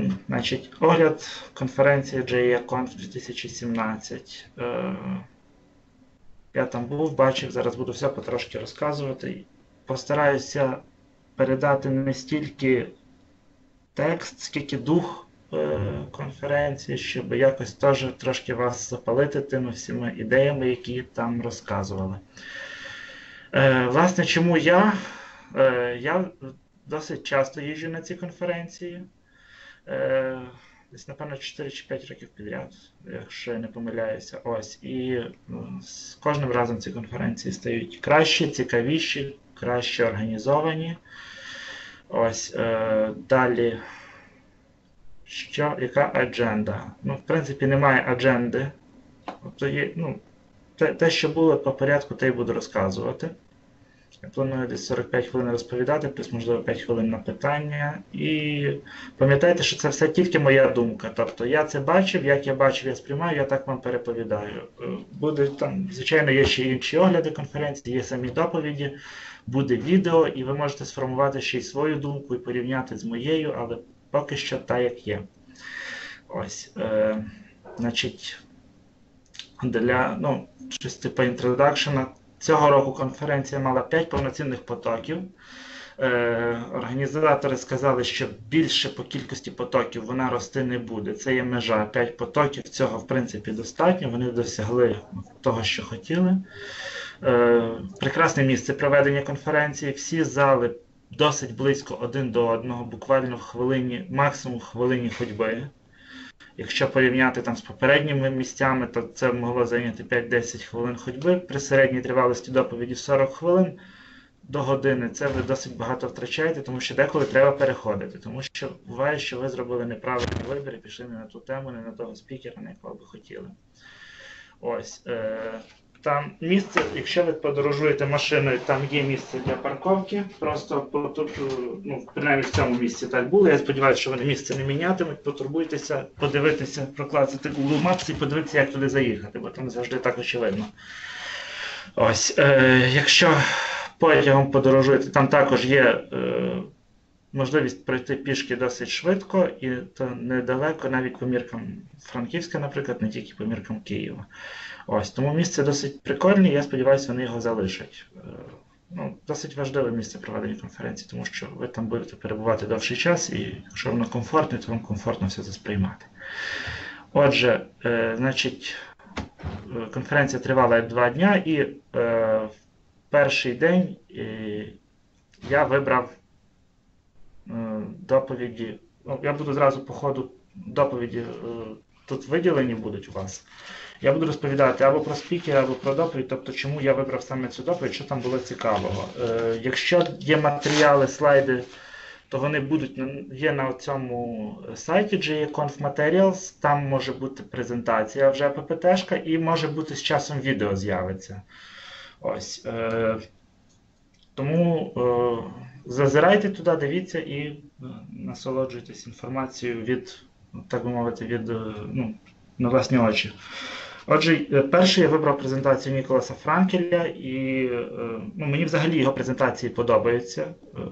Значить, огляд конференції JEConf 2017. Я там був, бачив, зараз буду все потрошки розказувати. Постараюся передати не стільки текст, скільки дух конференції, щоб якось теж трошки вас запалити тими всіма ідеями, які там розказували. Власне, чому я? Я досить часто їжджу на ці конференції. Десь, напевно, 4 чи 5 років підряд, якщо я не помиляюся. Ось. І з кожним разом ці конференції стають кращі, цікавіші, краще організовані. Ось. Далі. Яка адженда? Ну, в принципі, немає адженди. Тобто є, те, що було по порядку, те й буду розказувати. Я планую десь 45 хвилин розповідати, плюс, можливо, 5 хвилин на питання. І пам'ятайте, що це все тільки моя думка. Тобто я це бачив, як я бачив, я сприймаю, я так вам переповідаю. Буде там, звичайно, є ще інші огляди конференції, є самі доповіді, буде відео, і ви можете сформувати ще й свою думку і порівняти з моєю, але поки що так, як є. Ось. Значить, щось типу інтродакшена. Цього року конференція мала 5 повноцінних потоків. Організатори сказали, що більше по кількості потоків вона рости не буде. Це є межа. 5 потоків, цього в принципі достатньо. Вони досягли того, що хотіли. Прекрасне місце проведення конференції. Всі зали досить близько один до одного, буквально в хвилині, максимум в хвилині ходьби. Якщо порівняти там з попередніми місцями, то це могло зайняти 5-10 хвилин ходьби. При середній тривалості доповіді 40 хвилин до години. Це ви досить багато втрачаєте, тому що деколи треба переходити. Тому що буває, що ви зробили неправильний вибір і пішли не на ту тему, не на того спікера, на якого ви хотіли. Ось. Там місце, якщо ви подорожуєте машиною, там є місце для парковки. Просто, принаймні в цьому місці так було. Я сподіваюся, що вони місце не мінятимуть. Потурбуйтеся, подивитися, проклацати Google Maps і подивитися, як туди заїхати, бо там завжди так очевидно. Ось. Якщо потягом подорожуєте, там також є можливість пройти пішки досить швидко, і то недалеко, навіть по міркам Франківська, наприклад, не тільки по міркам Києва. Ось, тому місце досить прикольне, я сподіваюся, вони його залишать. Досить важливе місце проведення конференції, тому що ви там будете перебувати довший час, і якщо воно комфортне, то вам комфортно все це сприймати. Отже, значить, конференція тривала 2 дня, і в перший день я вибрав доповіді. Я буду зразу по ходу доповіді, тут виділені будуть у вас. Я буду розповідати або про спікера, або про доповідь, тобто чому я вибрав саме цю доповідь, що там було цікавого. Якщо є матеріали, слайди, то вони є на цьому сайті JEConf Materials, там може бути презентація вже ППТ-шка і може бути з часом відео з'явиться. Ось. Тому зазирайте туди, дивіться і насолоджуйтесь інформацією від, так би мовити, на власні очі. Отже, перший я вибрав презентацію Ніколаса Франкеля, і мені взагалі його презентації подобаються.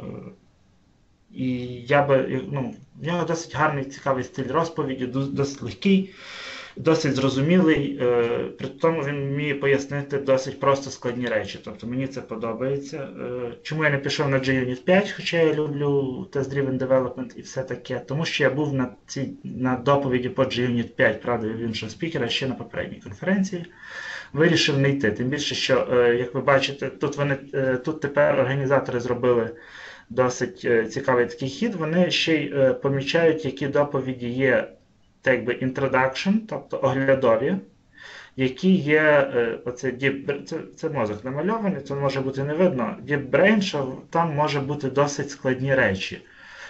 І в нього досить гарний, цікавий стиль розповіді, досить легкий, досить зрозумілий, при тому він вміє пояснити досить просто складні речі, тобто мені це подобається. Чому я не пішов на JUnit 5, хоча я люблю Test-Driven Development і все таке, тому що я був на доповіді по JUnit 5, правда, в іншого спікера, ще на попередній конференції, вирішив не йти, тим більше, що, як ви бачите, тут тепер організатори зробили досить цікавий такий хід, вони ще й помічають, які доповіді є, так якби introduction, тобто оглядові, які є, це мозок намальований, це може бути не видно, deep brain, що там може бути досить складні речі.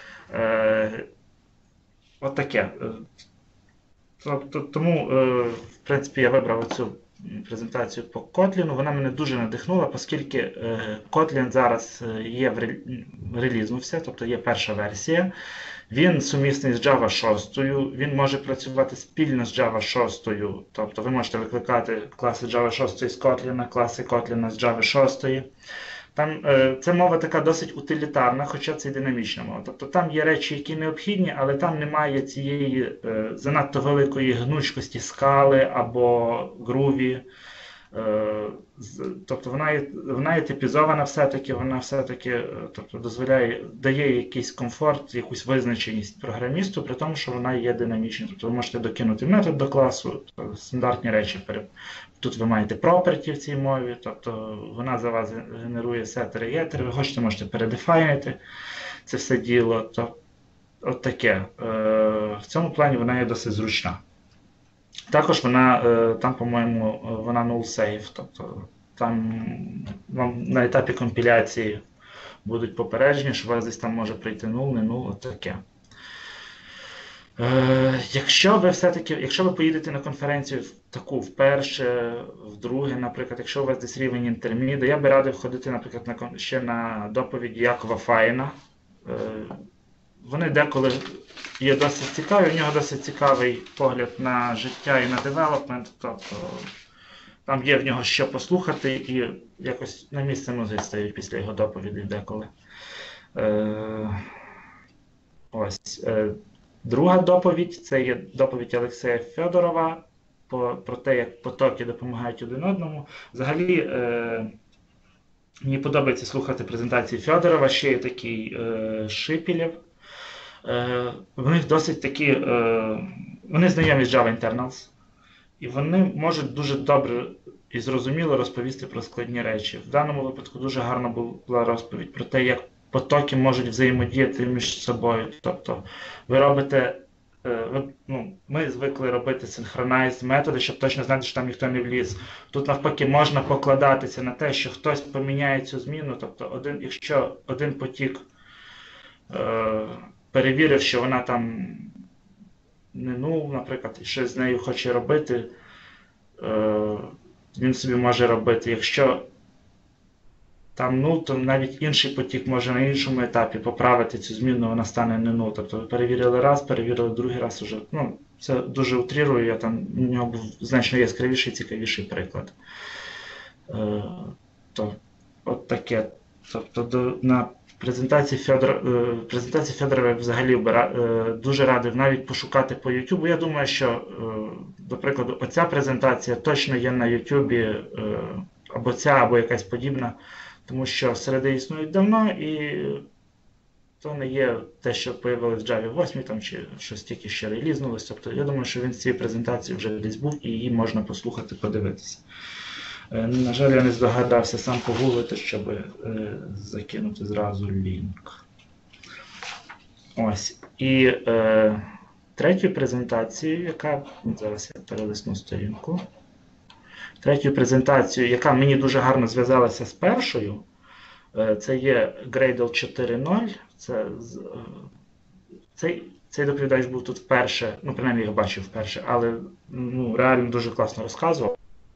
Отаке. Тому, в принципі, я вибрав цю презентацію по Kotlin. Вона мене дуже надихнула, оскільки Kotlin зараз є релізнувся, тобто є перша версія. Він сумісний з Java 6, він може працювати спільно з Java 6, тобто ви можете викликати класи Java 6 з Kotlin, класи Kotlin з Java 6. Це мова така досить утилітарна, хоча це і динамічна мова. Тобто там є речі, які необхідні, але там немає цієї занадто великої гнучкості скали або груві. Тобто вона є типізована все-таки, вона все-таки тобто, дає якийсь комфорт, якусь визначеність програмісту, при тому, що вона є динамічною. Тобто ви можете докинути метод до класу, стандартні речі. Тут ви маєте property в цій мові, тобто вона за вас генерує сеттери і геттери, ви хочете, можете передефайнити це все діло. От таке. В цьому плані вона є досить зручна. Також там, по-моєму, вона null safe, тобто там вам на етапі компіляції будуть попередження, що у вас десь там може прийти null, не null, от таке. Якщо ви поїдете на конференцію таку вперше, вдруге, наприклад, якщо у вас десь рівень інтерміда, я би радив ходити, наприклад, ще на доповіді Якова Файна. Вони деколи є досить цікаві, у нього досить цікавий погляд на життя і на девелопмент, тобто там є в нього що послухати і якось на місце ноги стають після його доповіді деколи. Друга доповідь – це є доповідь Олексія Федорова про те, як потоки допомагають один одному. Взагалі, мені подобається слухати презентації Федорова, ще є такий Шипілєв. В них досить такі, вони знайомі з Java Internals, і вони можуть дуже добре і зрозуміло розповісти про складні речі. В даному випадку дуже гарна була розповідь про те, як потоки можуть взаємодіяти між собою. Тобто ви робите, ми звикли робити synchronized методи, щоб точно знати, що там ніхто не вліз. Тут навпаки можна покладатися на те, що хтось поміняє цю зміну, тобто якщо один потік перевірив, що вона там не null, наприклад, і щось з нею хоче робити, він собі може робити. Якщо там null, то навіть інший потік може на іншому етапі поправити цю зміну, вона стане не null. Тобто ви перевірили раз, перевірили другий раз уже. Це дуже утрірую, у нього був значно яскравіший, цікавіший приклад. От таке. Тобто на презентації Федорова взагалі дуже радив навіть пошукати по YouTube. Я думаю, що, до прикладу, оця презентація точно є на YouTube, або ця, або якась подібна, тому що середи існують давно, і то не є те, що появилось в Java 8, там, чи щось тільки ще релізнулось. Тобто, я думаю, що він з цієї презентації вже десь був, і її можна послухати, подивитися. На жаль, я не здогадався сам погуглити, щоб закинути зразу лінк. Ось. І третю презентацію, яка, зараз я перелисну сторінку. Третю презентацію, яка мені дуже гарно зв'язалася з першою, це є Gradle 4.0. Цей доповідач був тут вперше, принаймні я бачив вперше, але реально дуже класно розказував.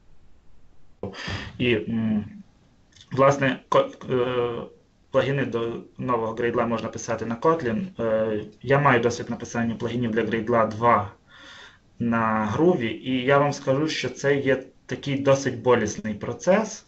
І, власне, плагіни до нового Gradle можна писати на Kotlin. Я маю досвід написання плагінів для Gradle 2 на Groovy, і я вам скажу, що це є такий досить болісний процес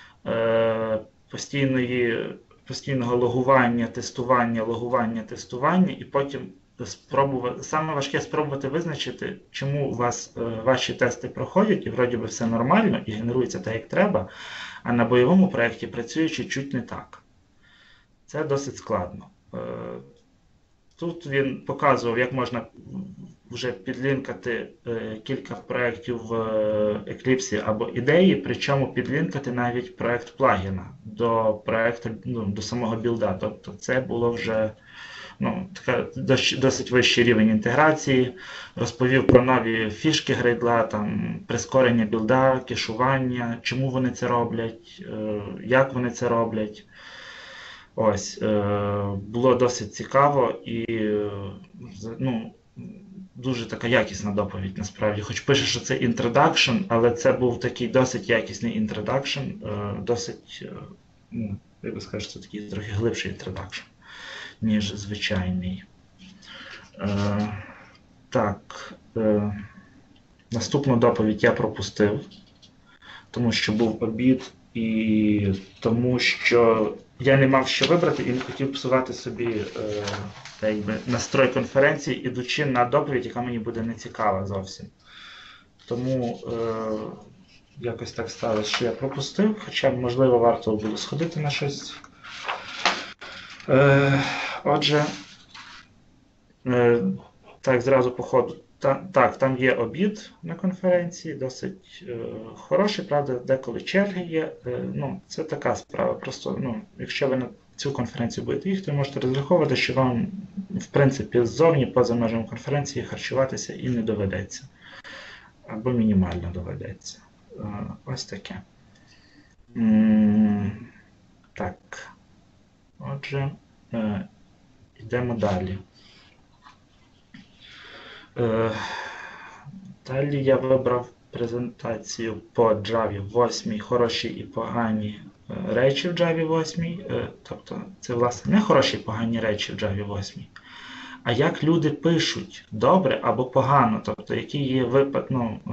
постійного логування, тестування, і потім саме важке спробувати визначити, чому у вас ваші тести проходять, і вроді би все нормально, і генерується так, як треба, а на бойовому проєкті працює чуть-чуть не так. Це досить складно. Тут він показував, як можна вже підлінкати кілька проєктів в Eclipse або ідеї, причому підлінкати навіть проєкт плагіна до самого білда. Тобто це було вже досить вищий рівень інтеграції, розповів про нові фішки Gradle, там прискорення білда, кешування, чому вони це роблять, як вони це роблять. Ось, було досить цікаво і дуже така якісна доповідь насправді. Хоч пише, що це introduction, але це був такий досить якісний introduction, досить, як би сказати, це такий трохи глибший introduction, ніж звичайний. Так, наступну доповідь я пропустив, тому що був обід, І тому що я не мав що вибрати і не хотів псувати собі настрой конференції, ідучи на доповідь, яка мені буде не цікава зовсім. Тому якось так сталося, що я пропустив, хоча, можливо, варто було сходити на щось. Отже, так, зразу по ходу. Так, там є обід на конференції, досить хороший, правда, деколи черги є. Це така справа. Просто, якщо ви на цю конференцію будете їхати, ви можете розраховувати, що вам, в принципі, ззовні, поза межами конференції, харчуватися і не доведеться. Або мінімально доведеться. Ось таке. Так. Отже, йдемо далі. Далі я вибрав презентацію по Java 8, хороші і погані речі в Java 8. Тобто це, власне, не хороші і погані речі в Java 8, а як люди пишуть добре або погано. Тобто, який є випад,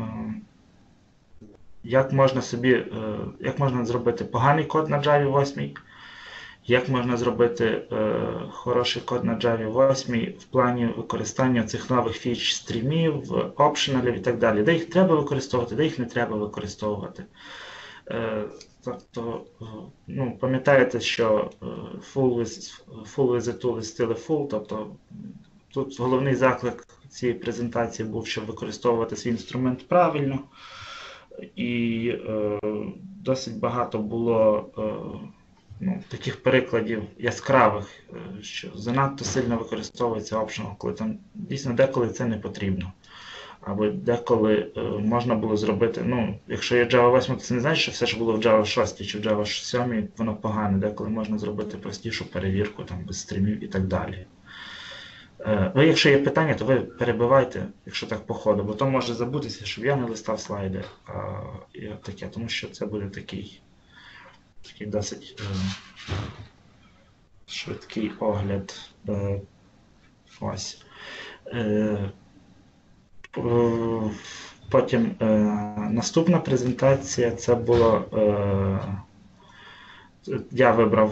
як можна зробити поганий код на Java 8, як можна зробити хороший код на Java 8 в плані використання цих нових фіч стрімів, опшеналів і так далі. Де їх треба використовувати, де їх не треба використовувати. Тобто, пам'ятаєте, що full with the tool is still a fool, тобто тут головний заклик цієї презентації був, щоб використовувати свій інструмент правильно. І досить багато було таких прикладів яскравих, що занадто сильно використовується optional, коли там дійсно деколи це не потрібно. Або деколи можна було зробити, якщо є Java 8, то це не значить, що все, що було в Java 6 чи в Java 7, воно погане. Деколи можна зробити простішу перевірку там, без стрімів і так далі. Якщо є питання, то ви перебивайте, якщо так по ходу, бо то може забутися, щоб я не листав слайди і таке, тому що це буде такий досить швидкий огляд. Ось. Потім наступна презентація, це було, я вибрав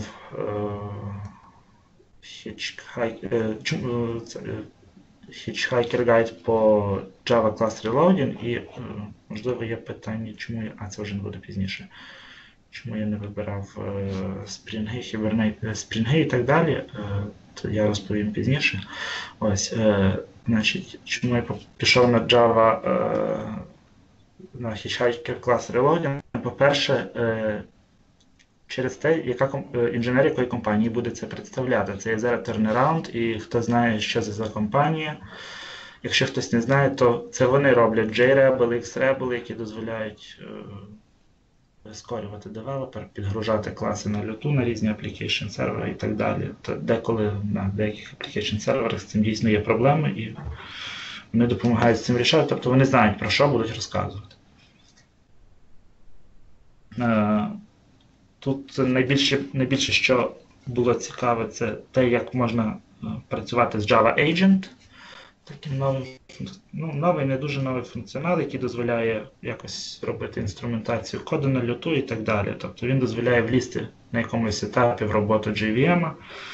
Hitchhiker Guide по Java Class Reloading і, можливо, є питання, чому я, це вже не буде пізніше, чому я не вибирав Spring, Hibernate і так далі, то я розповім пізніше. Ось, значить, чому я пішов на Java, на Hitchhiker Class Reloading? По-перше, через те, інженер якої компанії буде це представляти. Це є Zero Turnaround, і хто знає, що це за компанія. Якщо хтось не знає, то це вони роблять JRebel, XRebel, які дозволяють прискорювати девелопер, підгружати класи на люту на різні application сервери і так далі. Деколи на деяких application серверах з цим дійсно є проблеми, і вони допомагають з цим рішати, тобто вони знають, про що будуть розказувати. Тут найбільше, що було цікаве, це те, як можна працювати з Java Agent. Такий новий, не дуже новий функціонал, який дозволяє якось робити інструментацію коду на люту і так далі. Тобто він дозволяє влізти на якомусь етапі в роботу JVM.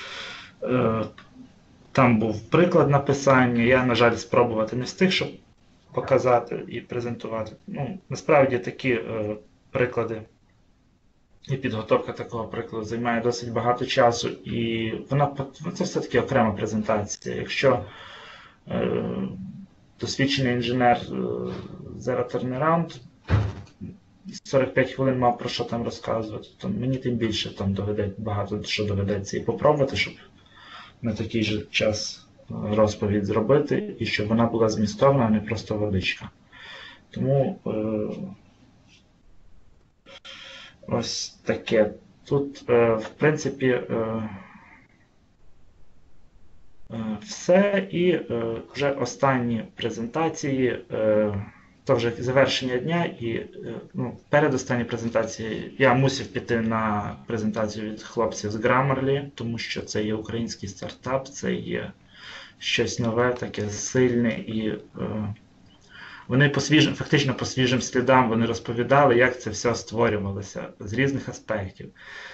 Там був приклад написання, я, на жаль, спробувати не встиг, щоб показати і презентувати. Насправді такі приклади і підготовка такого прикладу займає досить багато часу, і це все-таки окрема презентація. Якщо досвідчений інженер Zero Turnaround 45 хвилин мав про що там розказувати, то мені тим більше там багато що доведеться і попробувати, щоб на такий же час розповідь зробити, і щоб вона була змістовна, а не просто водичка. Тому ось таке. Тут, в принципі, все. І вже останні презентації, то вже завершення дня, і передостанні презентації я мусив піти на презентацію від хлопців з Grammarly, тому що це є український стартап, це є щось нове, таке сильне і Вони фактично по свіжим слідам вони розповідали, як це все створювалося з різних аспектів.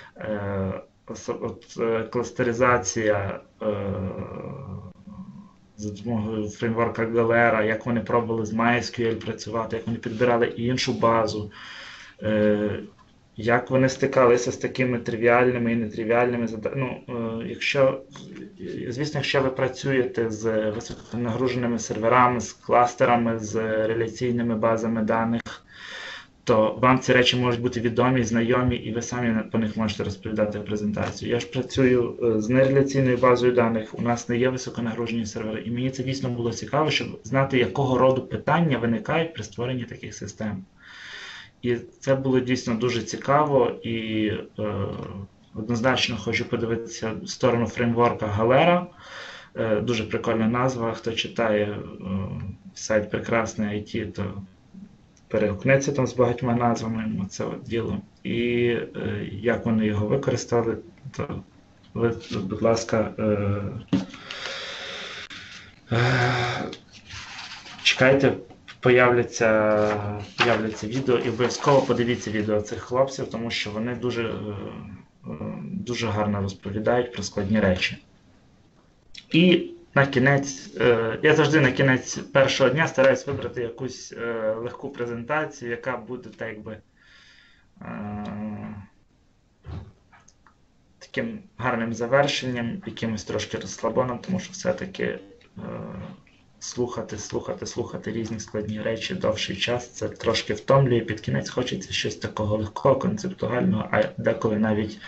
Кластеризація за допомогою фреймворка Galera, як вони пробували з MySQL працювати, як вони підбирали іншу базу, як вони стикалися з такими тривіальними і нетривіальними задачами. Звісно, якщо ви працюєте з високонагруженими серверами, з кластерами, з реляційними базами даних, то вам ці речі можуть бути відомі, знайомі, і ви самі по них можете розповідати презентацію. Я ж працюю з нереляційною базою даних, у нас не є високонагружені сервери, і мені це дійсно було цікаво, щоб знати, якого роду питання виникають при створенні таких систем. І це було дійсно дуже цікаво, і однозначно хочу подивитися в сторону фреймворка Galera. Дуже прикольна назва, хто читає сайт Прекрасне IT, то перегукнеться там з багатьма назвами на це діло. І як вони його використали, то ви, будь ласка, чекайте, появляться відео, і обов'язково подивіться відео цих хлопців, тому що вони дуже гарно розповідають про складні речі. І на кінець, я завжди на кінець першого дня стараюсь вибрати якусь легку презентацію, яка буде так якби таким гарним завершенням, якимось трошки розслабоном, тому що все-таки слухати різні складні речі довший час, це трошки втомлює, під кінець хочеться щось такого легкого, концептуального, а деколи навіть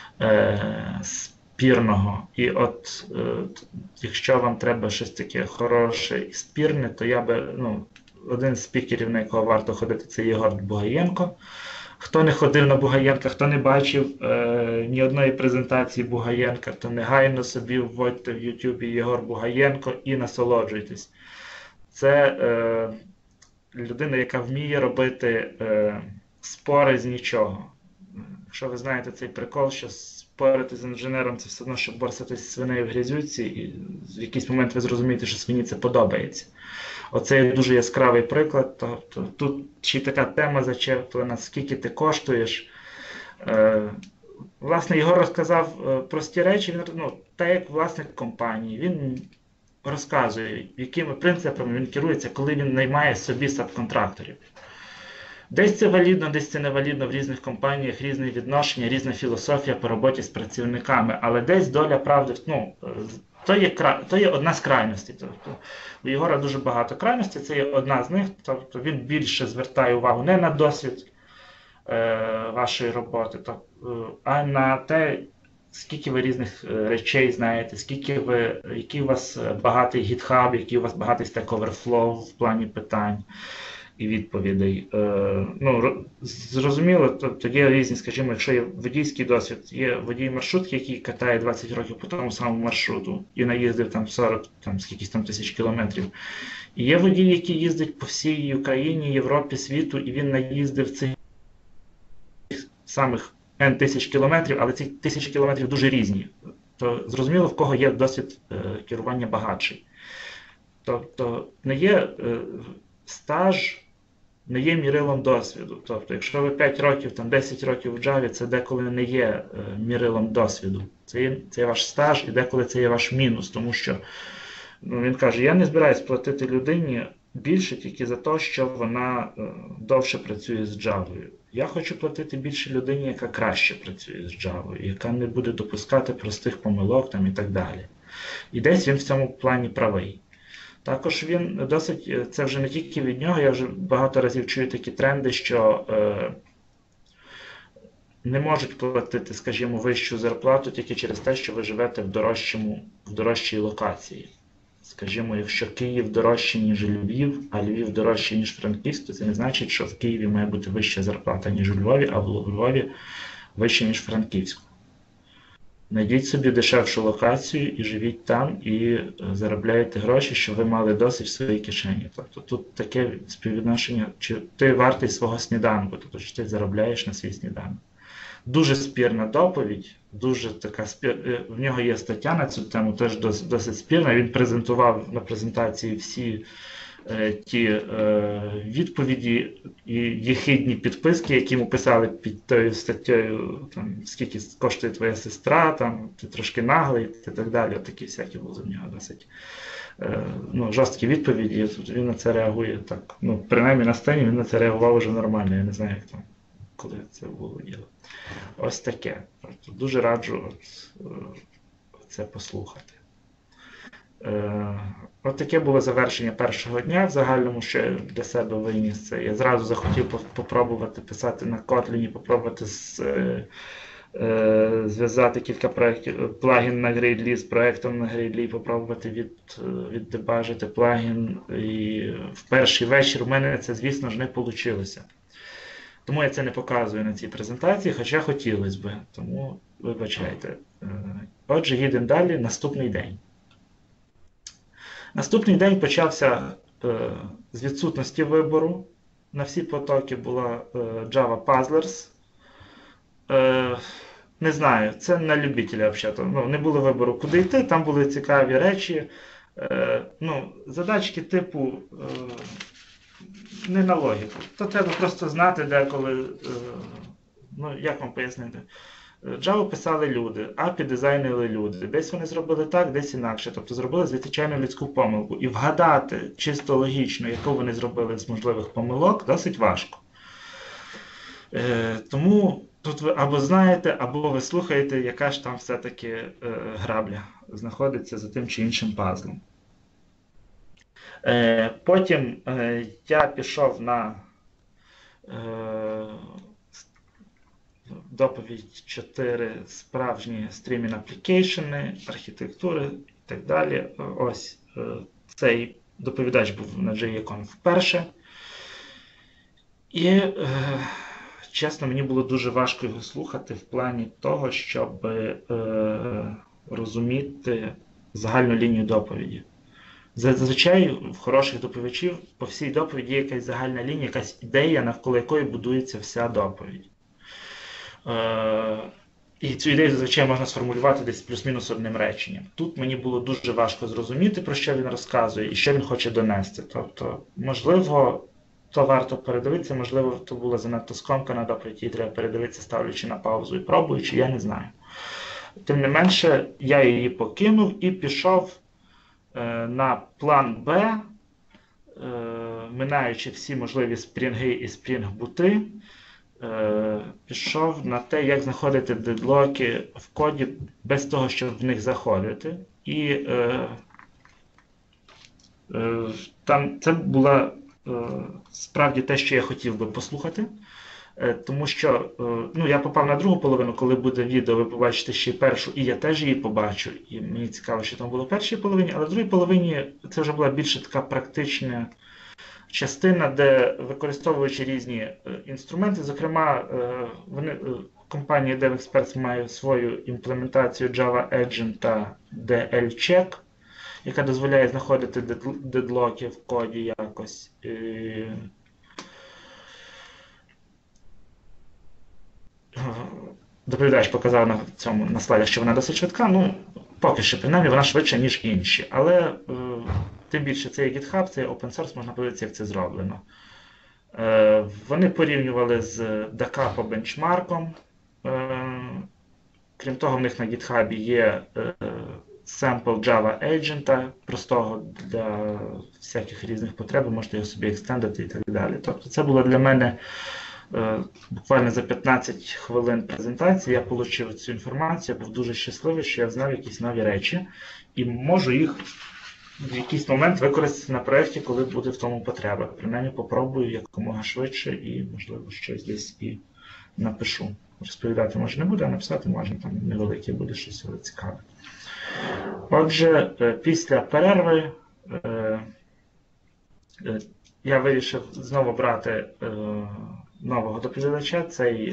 спірного. І от якщо вам треба щось таке хороше і спірне, то я би, один з спікерів, на якого варто ходити, це Єгор Бугаєнко. Хто не ходив на Бугаєнка, хто не бачив ні одної презентації Бугаєнка, то негайно собі вводьте в Ютубі Єгор Бугаєнко і насолоджуйтесь. Це людина, яка вміє робити спори з нічого. Якщо ви знаєте цей прикол, що спорити з інженером, це все одно, щоб борсатись свинею в грязюці, і в якийсь момент ви зрозумієте, що свині це подобається. Оце є дуже яскравий приклад. Тобто, тут ще така тема зачеплена, скільки ти коштуєш. Власне, Єгор розказав прості речі, так як власник компанії. Він розказує, якими принципами він керується, коли він наймає собі сабконтракторів. Десь це валідно, десь це невалідно, в різних компаніях різне відношення, різна філософія по роботі з працівниками, але десь доля правди, то є одна з крайностей. Тобто, у Єгора дуже багато крайностей, це є одна з них, тобто він більше звертає увагу не на досвід вашої роботи, а на те, скільки ви різних речей знаєте, який у вас багатий GitHub, який у вас багатий Stack Overflow в плані питань і відповідей. Зрозуміло, тобто є різні, скажімо, якщо є водійський досвід, є водій маршрутки, який катає 20 років по тому самому маршруту і наїздив там 40, скількись там тисяч кілометрів. І є водій, який їздить по всій Україні, Європі, світу, і він наїздив цих самих N тисяч кілометрів, але ці тисячі кілометрів дуже різні. То зрозуміло, в кого є досвід керування багатший. Тобто не є стаж, не є мірилом досвіду. Тобто, якщо ви 5 років, 10 років в Java, це деколи не є мірилом досвіду. Це є ваш стаж, і деколи це є ваш мінус, тому що він каже, я не збираюсь платити людині більше тільки за те, що вона довше працює з Java. Я хочу платити більше людині, яка краще працює з Java, яка не буде допускати простих помилок і так далі. І десь він в цьому плані правий. Також він досить, це вже не тільки від нього, я вже багато разів чую такі тренди, що не можуть платити, скажімо, вищу зарплату тільки через те, що ви живете в дорожчій локації. Скажімо, якщо Київ дорожчий, ніж Львів, а Львів дорожчий, ніж Франківськ, то це не значить, що в Києві має бути вища зарплата, ніж у Львові, а в Львові вища, ніж в Франківську. Найдіть собі дешевшу локацію і живіть там, і заробляєте гроші, щоб ви мали досить в своїй кишені. Тобто тут таке співвідношення, чи ти вартий свого сніданку, тобто чи ти заробляєш на свій сніданок. Дуже спірна доповідь, дуже така в нього є стаття на цю тему, теж досить спірна. Він презентував на презентації всі ті відповіді і єхидні підписки, які йому писали під тою статтею, там, скільки коштує твоя сестра, там, ти трошки наглий і так далі. Такі всякі були в нього досить жорсткі відповіді. Він на це реагує так. Принаймні на сцені він на це реагував вже нормально. Я не знаю, як там, коли це було діло. Ось таке. Дуже раджу це послухати. От таке було завершення першого дня. В загальному ще для себе виніс це. Я зразу захотів попробувати писати на Kotlin, попробувати зв'язати кілька проєктів, плагін на Gradle з проєктом на Gradle, попробувати віддебажити плагін. І в перший вечір у мене це, звісно ж, не вийшло. Тому я це не показую на цій презентації, хоча хотілося б. Тому вибачайте. Отже, їдемо далі. Наступний день. Наступний день почався з відсутності вибору. На всі потоки була Java Puzzlers. Не знаю, це на любителя взагалі. Не було вибору, куди йти, там були цікаві речі. Задачки типу не на логіку. То треба просто знати деколи, як вам пояснити. Java писали люди, API дизайнили люди. Десь вони зробили так, десь інакше. Тобто зробили звичайну людську помилку. І вгадати чисто логічно, яку вони зробили з можливих помилок, досить важко. Тому тут ви або знаєте, або ви слухаєте, яка ж там все-таки грабля знаходиться за тим чи іншим пазлом. Потім я пішов на доповідь 4 справжні стрімінг аплікейшени, архітектури і так далі. Ось цей доповідач був на JCon вперше. І, чесно, мені було дуже важко його слухати в плані того, щоб розуміти загальну лінію доповіді. Зазвичай в хороших доповідачів по всій доповіді є якась загальна лінія, якась ідея, навколо якої будується вся доповідь. І цю ідею зазвичай можна сформулювати десь плюс-мінус одним реченням. Тут мені було дуже важко зрозуміти, про що він розказує і що він хоче донести. Тобто, можливо, то варто передивитися, можливо, то була занадто скомкана доповідь, її треба передивитися, ставлячи на паузу і пробуючи, я не знаю. Тим не менше, я її покинув і пішов на план Б, минаючи всі можливі спрінги і спрінг-бути, пішов на те, як знаходити дедлоки в коді без того, щоб в них заходити. І там це було справді те, що я хотів би послухати. Тому що я попав на другу половину, коли буде відео, ви побачите ще й першу, і я теж її побачу. І мені цікаво, що там було в першій половині, але в другій половині це вже була більше така практична частина, де, використовуючи різні інструменти, зокрема, компанія DevExperts має свою імплементацію Java Agent та DL-Check, яка дозволяє знаходити дедлоки в коді якось. Доповідач показав на слайдах, що вона досить швидка, поки що, принаймні, вона швидша, ніж інші. Але тим більше це є GitHub, це є open source, можна подивитися, як це зроблено. Вони порівнювали з DACAPO бенчмарком. Крім того, в них на GitHub є sample Java Agent, простого для всяких різних потреб, можете його собі екстендити і так далі. Тобто це було для мене буквально за 15 хвилин презентації я отримав цю інформацію, я був дуже щасливий, що я знав якісь нові речі і можу їх в якийсь момент використати на проєкті, коли буде в тому потреба. Принаймні попробую якомога швидше і, можливо, щось десь і напишу. Розповідати може не буде, а написати можна, там невелике буде щось цікаве. Отже, після перерви я вирішив знову брати нового доповідача. Цей,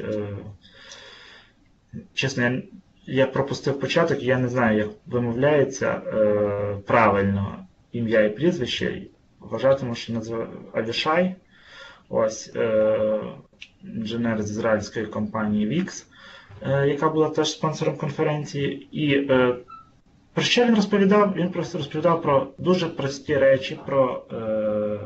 чесно, я пропустив початок, я не знаю, як вимовляється правильно ім'я і прізвище. Вважатиму, що називає Авішай. Ось інженер з ізраїльської компанії Wix, яка була теж спонсором конференції. І про що він розповідав? Він просто розповідав про дуже прості речі, про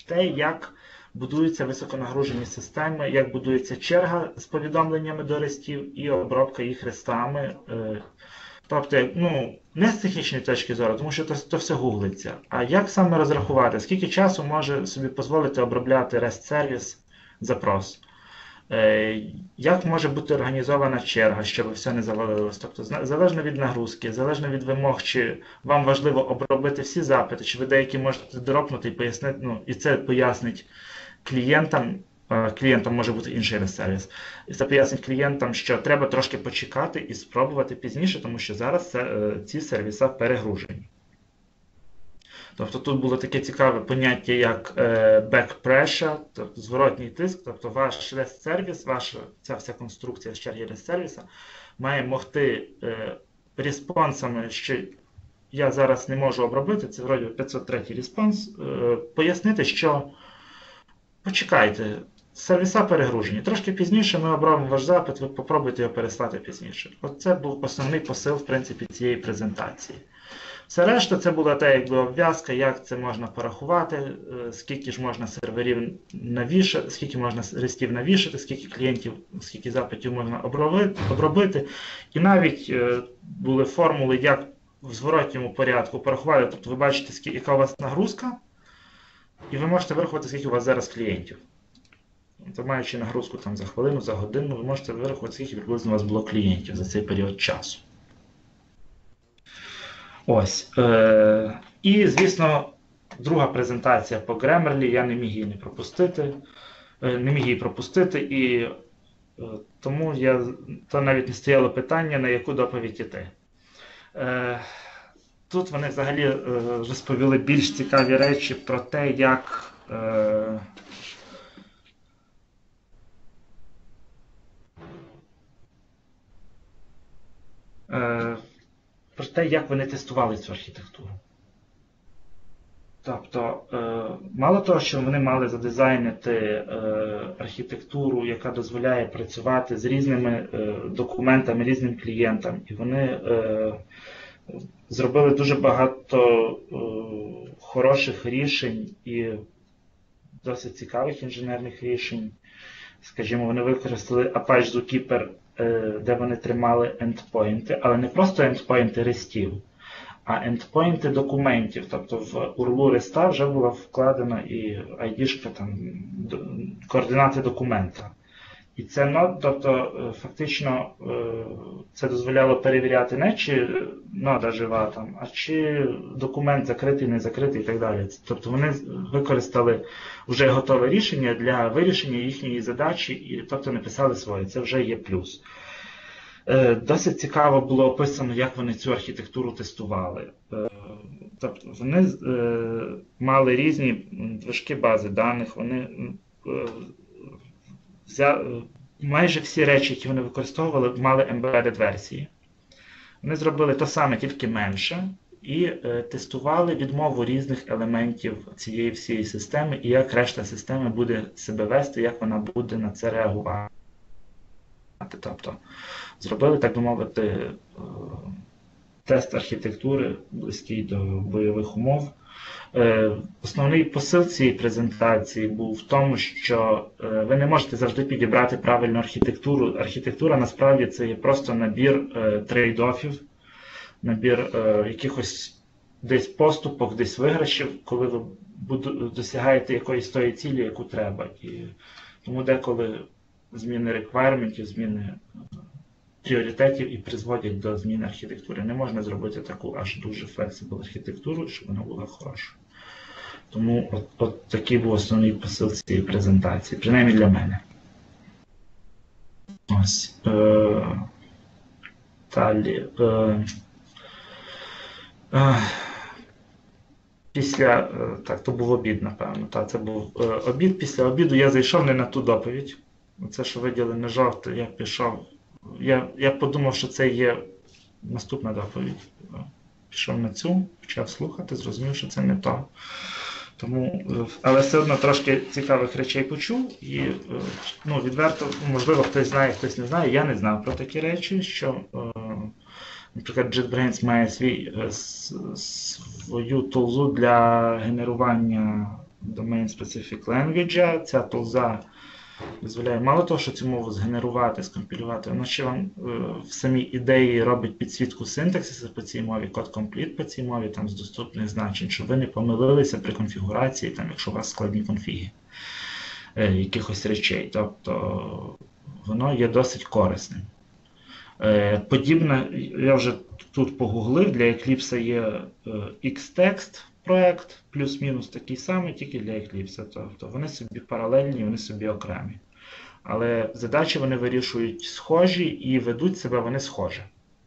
те, як будуються високонагружені системи, як будується черга з повідомленнями до рестів і обробка їх рестами. Тобто, не з технічної точки зору, тому що то все гуглиться, а як саме розрахувати, скільки часу може собі дозволити обробляти REST-сервіс запрос. Як може бути організована черга, щоб все не завалилось? Тобто, залежно від нагрузки, залежно від вимог, чи вам важливо обробити всі запити, чи ви деякі можете дропнути і пояснити, і це пояснить клієнтам, клієнтам може бути інший REST-сервіс, і це пояснить клієнтам, що треба трошки почекати і спробувати пізніше, тому що зараз ці сервіси перегружені. Тобто тут було таке цікаве поняття, як back pressure, тобто зворотній тиск, тобто ваш REST-сервіс, ця вся конструкція з черги REST-сервіса має могти респонсами, що я зараз не можу обробити, це вроді 503 респонс, пояснити, що почекайте, сервіса перегружені, трошки пізніше ми обробимо ваш запит, ви попробуйте його переслати пізніше. Оце був основний посил, в принципі, цієї презентації. Все решта, це була та якби обв'язка, як це можна порахувати, скільки ж можна серверів навішати, скільки можна рестів навішати, скільки клієнтів, скільки запитів можна обробити. І навіть були формули, як в зворотньому порядку порахувати. Тобто ви бачите, яка у вас нагрузка, і ви можете вирахувати, скільки у вас зараз клієнтів. Тобто, маючи нагрузку там, за хвилину, за годину, ви можете вирахувати, скільки приблизно у вас було клієнтів за цей період часу. Ось. І, звісно, друга презентація по Grammarly, я не міг її пропустити, і тому то навіть не стояло питання, на яку доповідь іти. Тут вони взагалі розповіли більш цікаві речі про те, як вони тестували цю архітектуру. Тобто, мало того, що вони мали задизайнити архітектуру, яка дозволяє працювати з різними документами, різним клієнтам, і вони зробили дуже багато хороших рішень і досить цікавих інженерних рішень. Скажімо, вони використали Apache Zookeeper, де вони тримали ендпойнти, але не просто ендпойнти рестів, а ендпойнти документів. Тобто в URL реста вже була вкладена і ID-шка, координати документа. І це тобто, фактично це дозволяло перевіряти не чи нода жива, а чи документ закритий, не закритий і так далі. Тобто вони використали вже готове рішення для вирішення їхньої задачі, і тобто написали своє. Це вже є плюс. Досить цікаво було описано, як вони цю архітектуру тестували. Тобто вони мали різні движки бази даних, вони майже всі речі, які вони використовували, мали embedded версії. Вони зробили те саме, тільки менше, і тестували відмову різних елементів цієї всієї системи, і як решта системи буде себе вести, як вона буде на це реагувати. Тобто зробили, так би мовити, тест архітектури, близький до бойових умов. Основний посил цієї презентації був в тому, що ви не можете завжди підібрати правильну архітектуру. Архітектура насправді це є просто набір трейд-офів, набір якихось десь поступок, десь виграшів, коли ви досягаєте якоїсь тої цілі, яку треба. І тому деколи зміни реквайрментів, зміни пріоритетів і призводять до зміни архітектури. Не можна зробити таку аж дуже flexible архітектуру, щоб вона була хороша. Тому от такий був основний посил цієї презентації, принаймні для мене. Ось. Далі. Так, то був обід, напевно. Так, це був обід. Після обіду я зайшов не на ту доповідь. Оце, що виділено жовте, я пішов. Я подумав, що це є наступна доповідь. Пішов на цю, почав слухати, зрозумів, що це не то. Тому, але все одно трошки цікавих речей почув. І відверто, можливо, хтось знає, хтось не знає. Я не знав про такі речі, що, наприклад, JetBrains має свою тулзу для генерування Domain Specific Language. Ця тулза дозволяє мало того, що цю мову згенерувати, скомпілювати, вона ще вам в самій ідеї робить підсвітку синтаксису по цій мові, код компліт по цій мові там, з доступних значень, щоб ви не помилилися при конфігурації, там, якщо у вас складні конфіги якихось речей. Тобто воно є досить корисним. Подібне, я вже тут погуглив, для Eclipse є Xtext проект, плюс-мінус такий самий, тільки для Eclipse. Тобто вони собі паралельні, вони собі окремі. Але задачі вони вирішують схожі і ведуть себе вони схоже.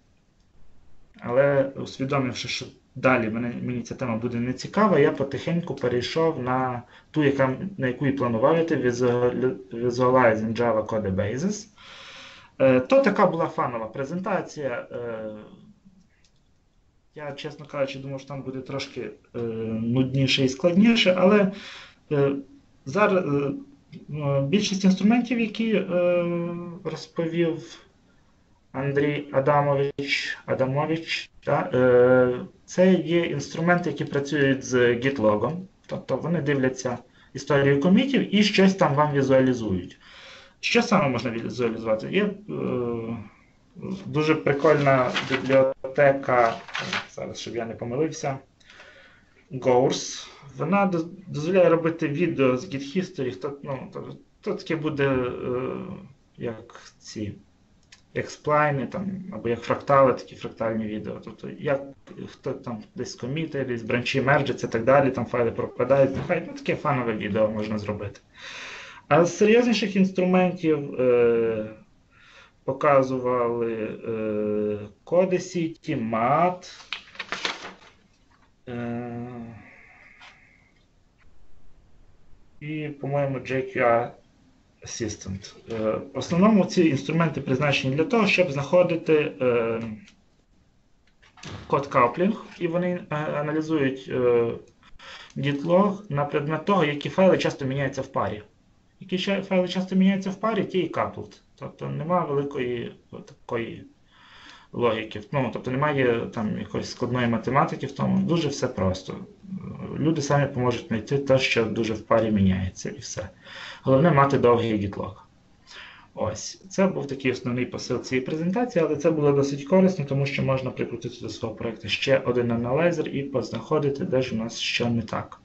Але усвідомивши, що далі мені ця тема буде не цікава, я потихеньку перейшов на ту, на яку і планував йти, Visualizing Java Codebases. То така була фанова презентація. Я, чесно кажучи, думав, що там буде трошки нудніше і складніше, але зараз більшість інструментів, які розповів Андрій Адамович, це є інструменти, які працюють з GitLog. Тобто вони дивляться історію комітів і щось там вам візуалізують. Що саме можна візуалізувати? Є дуже прикольна бібліотека, зараз, щоб я не помилився, Gours. Вона дозволяє робити відео з Git History. То таке буде як сплайни, або як фрактали, такі фрактальні відео. Тобто, як хто там десь коміти, десь бранчі мерджаться і так далі, там файли пропадають. Таке фанове відео можна зробити. А з серйозніших інструментів показували Codesity, MAT, і, по-моєму, JQuery Assistant. В основному ці інструменти призначені для того, щоб знаходити код каплінг, і вони аналізують GitLog на предмет того, які файли часто міняються в парі. Які файли часто міняються в парі, ті і coupled. Тобто немає великої такої логіки. Тобто немає там якоїсь складної математики в тому. Дуже все просто. Люди самі поможуть знайти те, що дуже в парі міняється, і все. Головне мати довгий GitLog. Ось. Це був такий основний посил цієї презентації, але це було досить корисно, тому що можна прикрутити до свого проєкту ще один аналайзер і познаходити, де ж у нас що не так.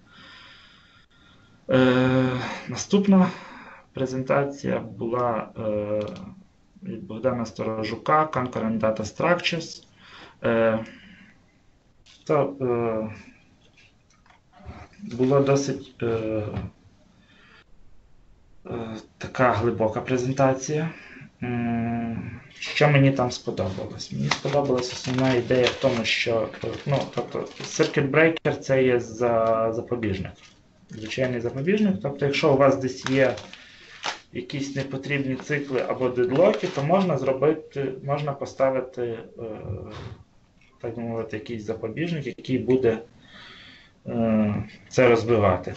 Наступна презентація була від Богдана Сторожука Concurrent Data Structures. Була досить така глибока презентація. Що мені там сподобалось? Мені сподобалась основна ідея в тому, що Circuit Breaker – це є запобіжник. Звичайний запобіжник. Тобто, якщо у вас десь є якісь непотрібні цикли або дедлоки, то можна поставити, так би мовити, якийсь запобіжник, який буде це розбивати.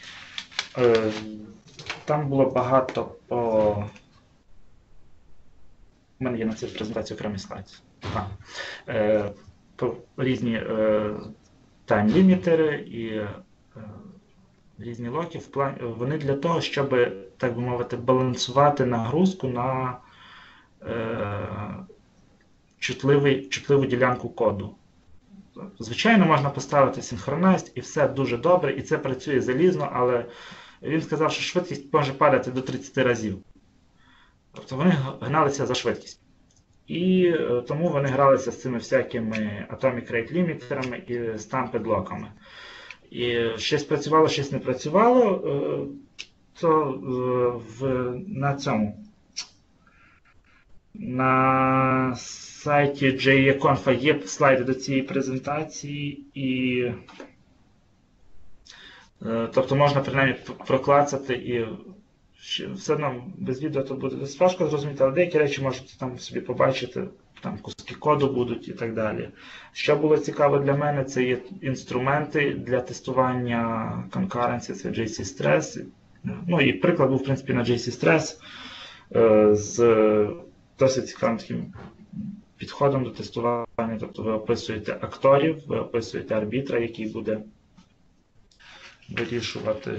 Там було багато У мене є на цій презентації окремий слайд. Різні тайм-лімітери і різні локи, вони для того, щоб, так би мовити, балансувати нагрузку на чутливу ділянку коду. Звичайно, можна поставити Synchronized і все дуже добре, і це працює залізно, але він сказав, що швидкість може падати до 30 разів. Тобто вони гналися за швидкість. І тому вони гралися з цими всякими Atomic Rate лімітерами і Stamped локами. І щось працювало, щось не працювало, то на сайті JEConf є слайди до цієї презентації, і тобто можна принаймні проклацати і все одно без відео то буде досить важко зрозуміти, але деякі речі можете там собі побачити, там куски коду будуть і так далі. Що було цікаво для мене, це є інструменти для тестування concurrency, це JC Stress. Ну і приклад був, в принципі, на JC Stress з досить цікавим таким підходом до тестування. Тобто ви описуєте акторів, ви описуєте арбітра, який буде вирішувати,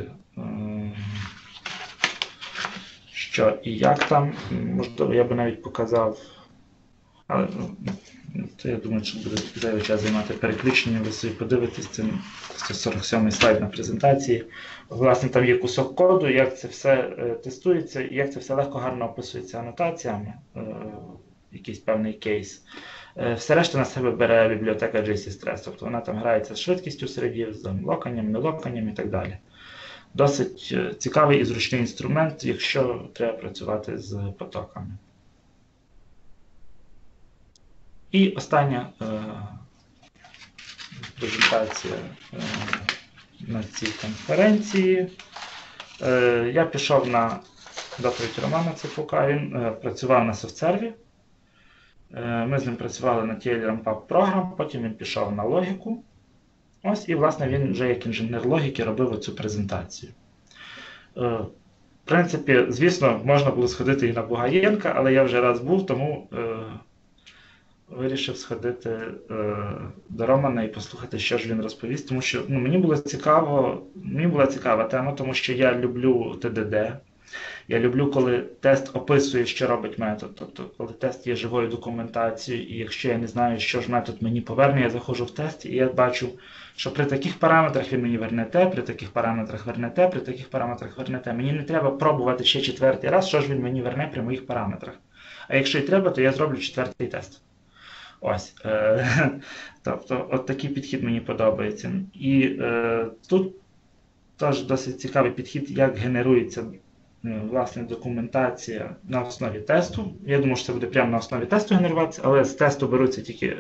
що і як там. Можливо, я би навіть показав, але то я думаю, що буде зайвий час займати переключенням, ви собі подивитесь, це 147-й слайд на презентації. Власне, там є кусок коду, як це все тестується, і як це все легко, гарно описується анотаціями, якийсь певний кейс. Все решта на себе бере бібліотека JC-Stress, тобто вона там грається з швидкістю слідів, з локанням, нелоканням і так далі. Досить цікавий і зручний інструмент, якщо треба працювати з потоками. І остання презентація на цій конференції. Я пішов на доповідь Романа Ципука, він працював на софтсерві. Ми з ним працювали на TL Ramp-Up програм, потім він пішов на логіку. Ось, і, власне, він вже як інженер логіки робив оцю презентацію. В принципі, звісно, можна було сходити і на Бугаєнка, але я вже раз був, тому вирішив сходити до Романа і послухати, що ж він розповість, тому що мені була цікава тема, тому що я люблю ТДД. Я люблю, коли тест описує, що робить метод. Тобто, коли тест є живою документацією, і якщо я не знаю, що ж метод мені поверне, я заходжу в тест і я бачу, що при таких параметрах він мені верне те, при таких параметрах верне те, при таких параметрах верне те. Мені не треба пробувати ще четвертий раз, що ж він мені верне при моїх параметрах. А якщо і треба, то я зроблю четвертий тест. Ось. Тобто, от такий підхід мені подобається. І тут теж досить цікавий підхід, як генерується власне документація на основі тесту. Я думаю, що це буде прямо на основі тесту генеруватися, але з тесту беруться тільки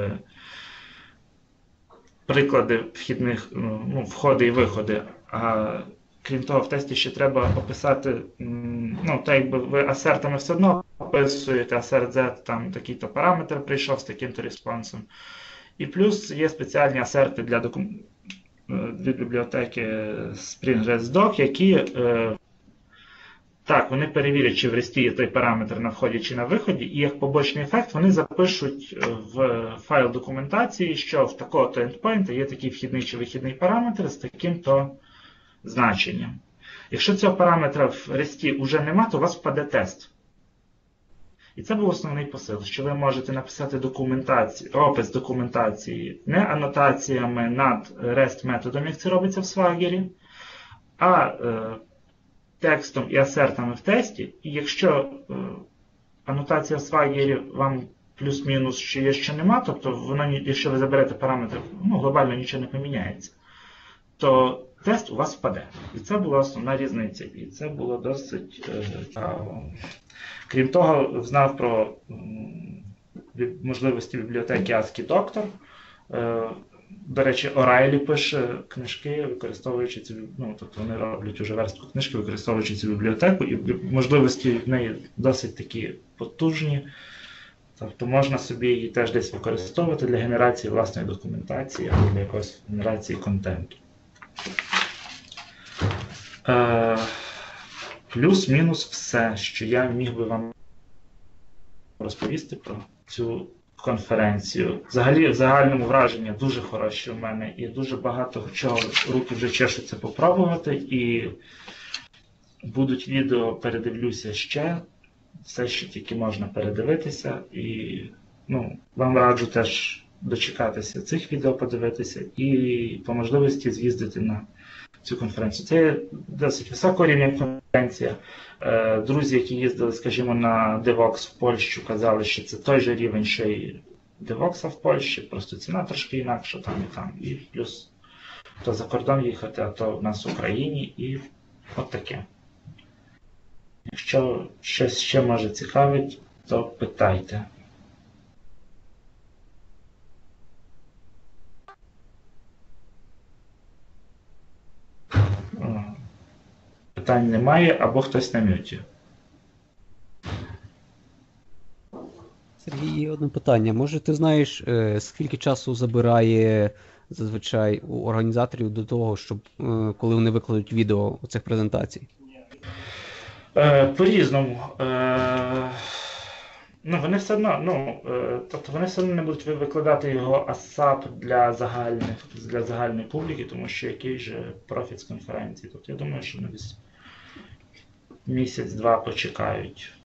приклади вхідних, входи і виходи. А крім того, в тесті ще треба описати, так якби ви асертами все одно описуєте, assert Z, там такий-то параметр прийшов з таким-то респонсом. І плюс є спеціальні асерти для від бібліотеки Spring.REST-Doc, які так, вони перевірять, чи в ресті є той параметр на вході чи на виході, і як побочний ефект вони запишуть в файл документації, що в такого-то endpoint є такий вхідний чи вихідний параметр з таким-то значенням. Якщо цього параметра в ресті вже нема, то у вас впаде тест. І це був основний посил, що ви можете написати опис документації не анотаціями над REST-методом, як це робиться в Swagger, а текстом і асертами в тесті. І якщо анотація в Swagger вам плюс-мінус що є, що нема, тобто якщо ви заберете параметр, глобально нічого не поміняється, то тест у вас впаде. І це була основна різниця. І це було досить цікаво. Крім того, знав про можливості бібліотеки ASCII-Doctor. До речі, O'Reilly пише книжки, використовуючи цю, тобто вони роблять уже верстку книжки, використовуючи цю бібліотеку, і можливості в неї досить такі потужні. Тобто можна собі її теж десь використовувати для генерації власної документації або для якоїсь генерації контенту. Плюс-мінус все, що я міг би вам розповісти про цю конференцію. Взагалі, в загальному враження дуже хороші у мене і дуже багато чого руки вже чешуться попробувати. І будуть відео, передивлюся ще, все, що тільки можна передивитися. І вам раджу теж дочекатися цих відео, подивитися і по можливості з'їздити на цю конференцію. Це досить високого рівня конференція. Друзі, які їздили, скажімо, на DevOps в Польщу, казали, що це той же рівень, що і DevOps в Польщі, просто ціна трошки інакша там і там. І плюс то за кордон їхати, а то в нас в Україні, і от таке. Якщо щось ще може цікавить, то питайте. Питань немає, або хтось на мюті. Сергій, одне питання. Може, ти знаєш, скільки часу забирає зазвичай у організаторів до того, щоб коли вони викладуть відео цих презентацій? По-різному. Ну, вони все одно, тобто вони все одно не будуть викладати його ASAP для загальної публіки, тому що який же профіт з конференції. Тобто я думаю, що вони десь місяць-два почекають.